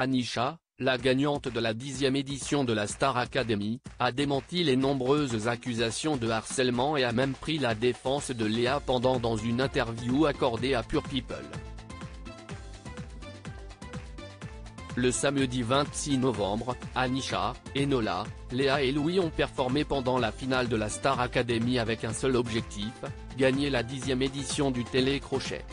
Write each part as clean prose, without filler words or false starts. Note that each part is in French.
Anisha, la gagnante de la 10e édition de la Star Academy, a démenti les nombreuses accusations de harcèlement et a même pris la défense de Léa pendant dans une interview accordée à Pure People. Le samedi 26 novembre, Anisha, Enola, Léa et Louis ont performé pendant la finale de la Star Academy avec un seul objectif, gagner la 10e édition du télécrochet.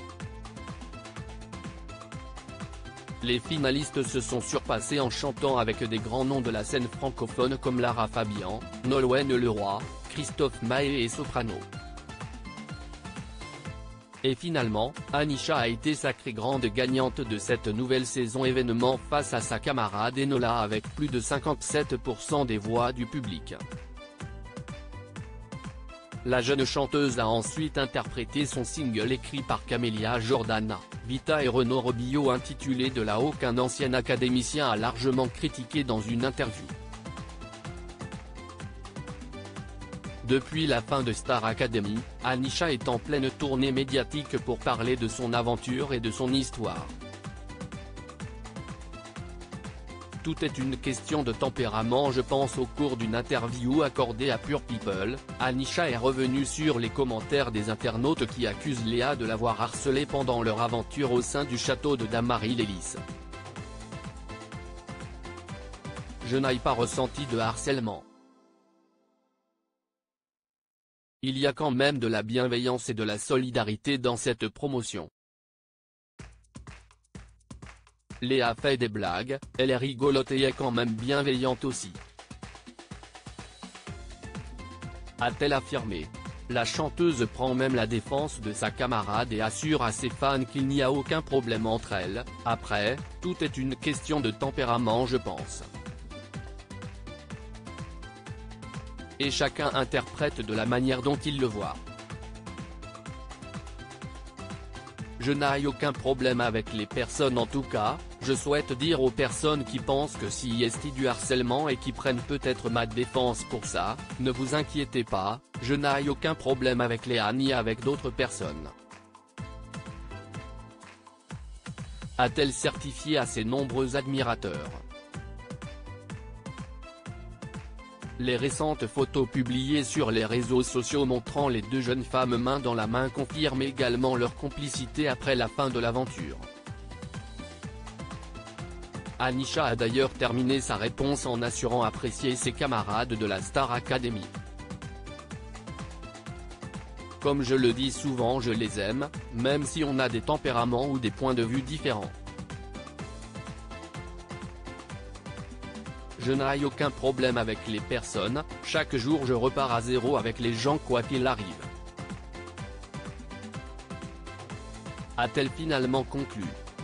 Les finalistes se sont surpassés en chantant avec des grands noms de la scène francophone comme Lara Fabian, Nolwenn Leroy, Christophe Maé et Soprano. Et finalement, Anisha a été sacrée grande gagnante de cette nouvelle saison événement face à sa camarade Enola avec plus de 57% des voix du public. La jeune chanteuse a ensuite interprété son single écrit par Camélia Jordana, Vita et Renaud Robillot intitulé De là-haut qu'un ancien académicien a largement critiqué dans une interview. Depuis la fin de Star Academy, Anisha est en pleine tournée médiatique pour parler de son aventure et de son histoire. Tout est une question de tempérament. Je pense au cours d'une interview accordée à Pure People, Anisha est revenue sur les commentaires des internautes qui accusent Léa de l'avoir harcelée pendant leur aventure au sein du château de Damary-Lélis. Je n'ai pas ressenti de harcèlement. Il y a quand même de la bienveillance et de la solidarité dans cette promotion. Léa fait des blagues, elle est rigolote et est quand même bienveillante aussi, a-t-elle affirmé. La chanteuse prend même la défense de sa camarade et assure à ses fans qu'il n'y a aucun problème entre elles. Après, tout est une question de tempérament je pense. Et chacun interprète de la manière dont il le voit. Je n'ai aucun problème avec les personnes en tout cas, je souhaite dire aux personnes qui pensent que s'il y a du harcèlement et qui prennent peut-être ma défense pour ça, ne vous inquiétez pas, je n'ai aucun problème avec Léa ni avec d'autres personnes. A-t-elle certifié à ses nombreux admirateurs. Les récentes photos publiées sur les réseaux sociaux montrant les deux jeunes femmes main dans la main confirment également leur complicité après la fin de l'aventure. Anisha a d'ailleurs terminé sa réponse en assurant apprécier ses camarades de la Star Academy. Comme je le dis souvent, je les aime, même si on a des tempéraments ou des points de vue différents. Je n'ai aucun problème avec les personnes, chaque jour je repars à zéro avec les gens quoi qu'il arrive. A-t-elle finalement conclu.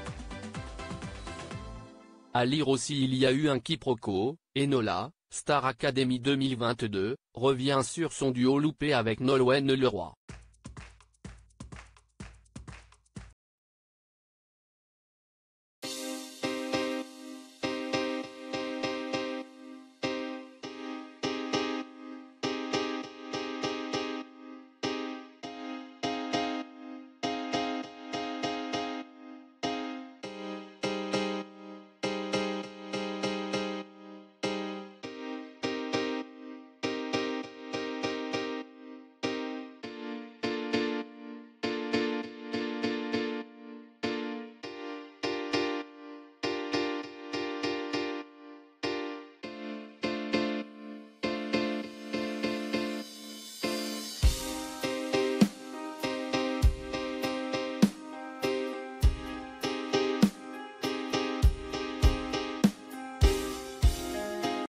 À lire aussi il y a eu un quiproquo, Enola, Star Academy 2022, revient sur son duo loupé avec Nolwenn Leroy.